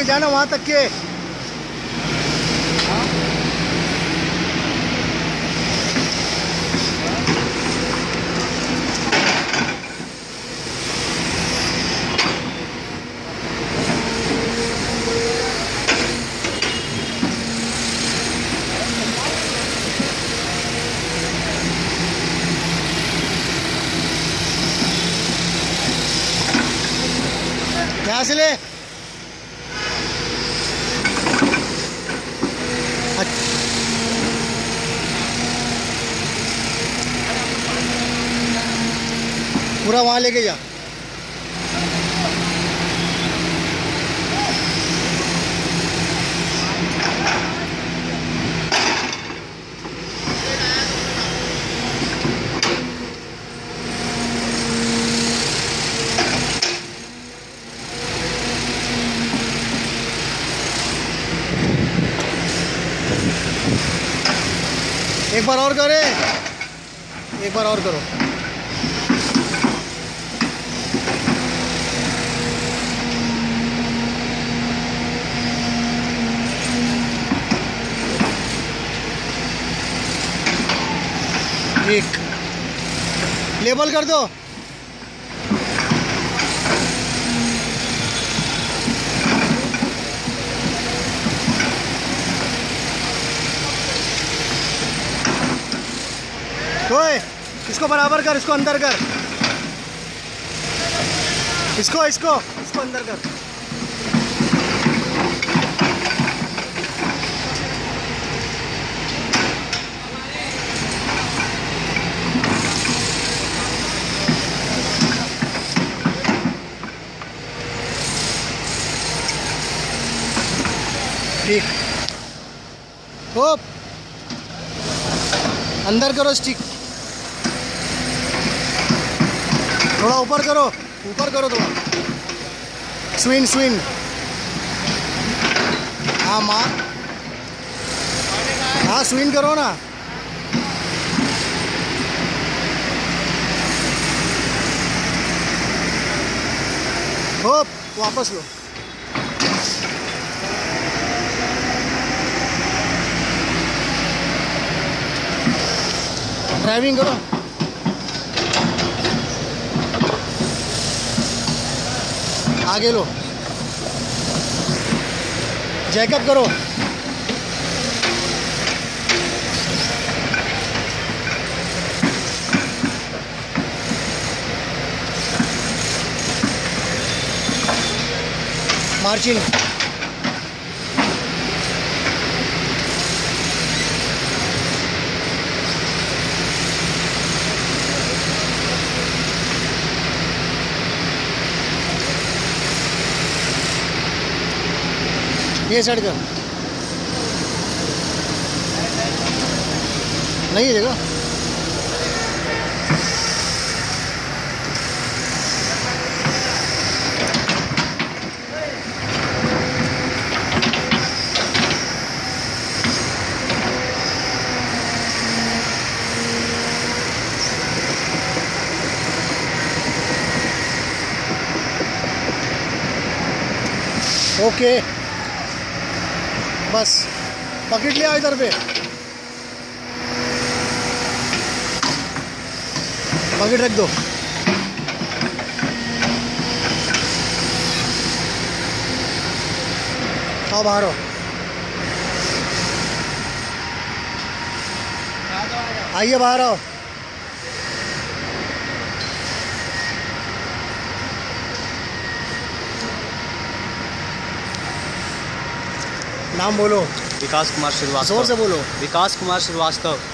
के जाना वहाँ तक के। यहाँ से ले। पूरा वहाँ लेके जा। एक बार और करे, एक बार और करो। ठीक, लेबल कर दो। ओए, इसको बराबर कर, इसको अंदर कर, इसको इसको इसको अंदर कर। ठीक, होप अंदर करो स्टिक, थोड़ा ऊपर करो, ऊपर करो थोड़ा, स्विंग स्विंग। हाँ मार, हाँ स्विंग करो ना। होप वापस लो। ड्राइविंग करो। आगे लो, जैकअप करो। मार्चिंग। ये साइड का नहीं है जगह। ओके, बस पकड़ लिया इधर पे, पकड़ रख दो। आओ बाहर, आइए बाहर आओ। नाम बोलो। विकास कुमार श्रीवास्तव। जोर से बोलो। विकास कुमार श्रीवास्तव।